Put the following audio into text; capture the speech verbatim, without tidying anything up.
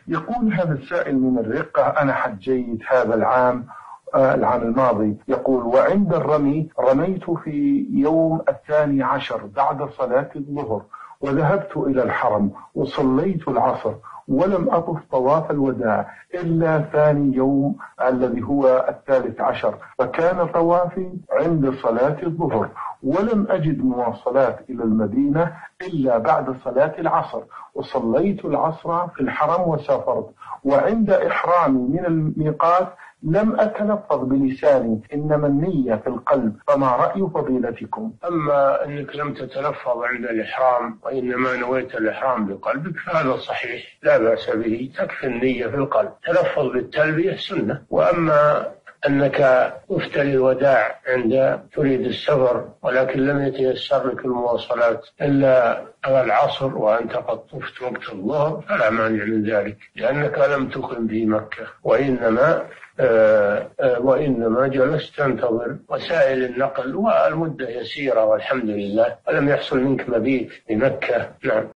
يقول هذا السائل من الرقة: أنا حجيت هذا العام العام الماضي، يقول وعند الرمي رميت في يوم الثاني عشر بعد صلاة الظهر، وذهبت إلى الحرم وصليت العصر، ولم أطف طواف الوداع إلا ثاني يوم الذي هو الثالث عشر، فكان طوافي عند صلاة الظهر، ولم أجد مواصلات إلى المدينة إلا بعد صلاة العصر، وصليت العصر في الحرم وسافرت، وعند إحرامي من الميقات لم أتلفظ بلساني، إنما النية في القلب، فما رأي فضيلتكم؟ أما أنك لم تتلفظ عند الإحرام وإنما نويت الإحرام بقلبك فهذا صحيح لا بأس به، تكفي النية في القلب، تلفظ بالتلبية سنة. وأما أنك طفت للوداع عند تريد السفر ولكن لم يتيسر لك المواصلات إلا العصر وأنت قد طفت وقت الظهر فلا مانع من ذلك، لأنك لم تقم في مكة، وإنما آه آه وإنما جلست تنتظر وسائل النقل والمدة يسيرة والحمد لله، ولم يحصل منك مبيت بمكة. نعم.